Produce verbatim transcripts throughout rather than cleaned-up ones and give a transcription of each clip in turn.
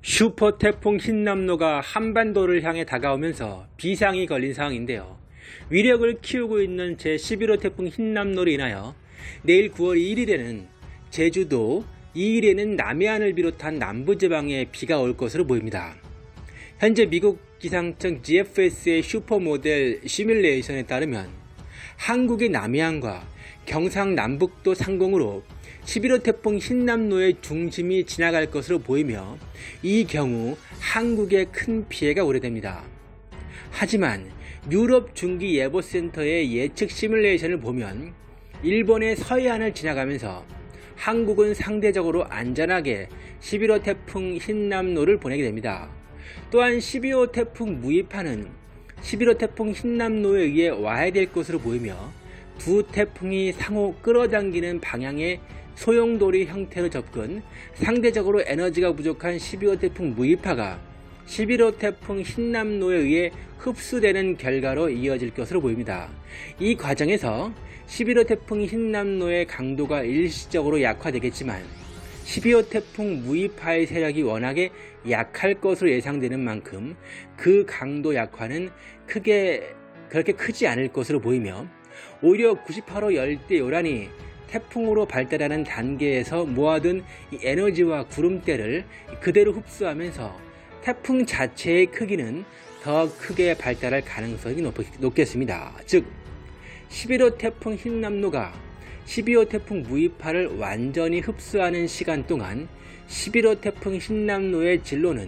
슈퍼 태풍 흰남노가 한반도를 향해 다가오면서 비상이 걸린 상황인데요. 위력을 키우고 있는 제십일 호 태풍 흰남노로 인하여 내일 구월 이일에는 제주도, 이일에는 남해안을 비롯한 남부지방에 비가 올 것으로 보입니다. 현재 미국 기상청 지에프에스의 슈퍼모델 시뮬레이션에 따르면 한국의 남해안과 경상남북도 상공으로 십일 호 태풍 흰남노의 중심이 지나갈 것으로 보이며 이 경우 한국에 큰 피해가 우려됩니다. 하지만 유럽 중기예보센터의 예측 시뮬레이션을 보면 일본의 서해안을 지나가면서 한국은 상대적으로 안전하게 십일 호 태풍 흰남노를 보내게 됩니다. 또한 십이 호 태풍 무이파는 십일 호 태풍 흰남노에 의해 와야 될 것으로 보이며 두 태풍이 상호 끌어당기는 방향의 소용돌이 형태로 접근, 상대적으로 에너지가 부족한 십이 호 태풍 무이파가 십일 호 태풍 흰남노에 의해 흡수되는 결과로 이어질 것으로 보입니다. 이 과정에서 십일 호 태풍 흰남노의 강도가 일시적으로 약화되겠지만 십이 호 태풍 무이파의 세력이 워낙에 약할 것으로 예상되는 만큼 그 강도 약화는 크게 그렇게 크지 않을 것으로 보이며 오히려 구십팔 호 열대 요란이 태풍으로 발달하는 단계에서 모아둔 이 에너지와 구름대를 그대로 흡수하면서 태풍 자체의 크기는 더 크게 발달할 가능성이 높, 높겠습니다. 즉 십일 호 태풍 흰남노가 십이 호 태풍 무이파를 완전히 흡수하는 시간 동안 십일 호 태풍 흰남노의 진로는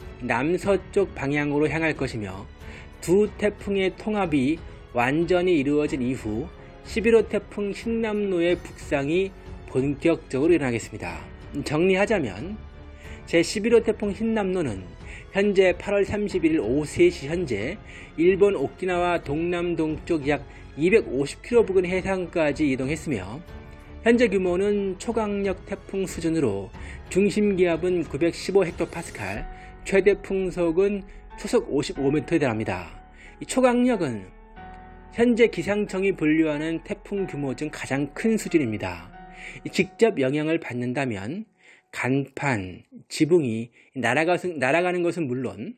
남서쪽 방향으로 향할 것이며 두 태풍의 통합이 완전히 이루어진 이후 십일 호 태풍 흰남노의 북상이 본격적으로 일어나겠습니다. 정리하자면 제십일 호 태풍 흰남노는 현재 팔월 삼십일일 오후 세 시 현재 일본 오키나와 동남동쪽 약 이백오십 킬로미터 부근 해상까지 이동했으며 현재 규모는 초강력 태풍 수준으로 중심기압은 구백십오 헥토파스칼, 최대 풍속은 초속 오십오 미터에 달합니다. 이 초강력은 현재 기상청이 분류하는 태풍 규모 중 가장 큰 수준입니다. 직접 영향을 받는다면 간판, 지붕이 날아가, 날아가는 것은 물론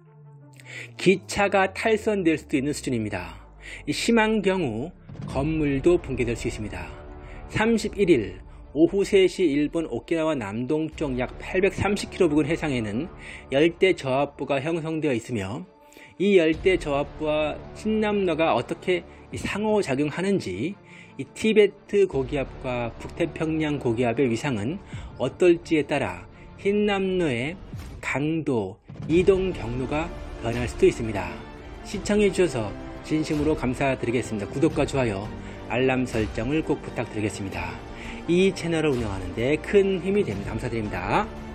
기차가 탈선될 수도 있는 수준입니다. 심한 경우 건물도 붕괴될 수 있습니다. 삼십일일 오후 세 시 일본 오키나와 남동쪽 약 팔백삼십 킬로미터 부근 해상에는 열대 저압부가 형성되어 있으며 이 열대 저압부와 흰남노가 어떻게 상호작용하는지, 이 티베트 고기압과 북태평양 고기압의 위상은 어떨지에 따라 흰남노의 강도, 이동 경로가 변할 수도 있습니다. 시청해 주셔서 진심으로 감사드리겠습니다. 구독과 좋아요, 알람 설정을 꼭 부탁드리겠습니다. 이 채널을 운영하는 데 큰 힘이 됩니다. 감사드립니다.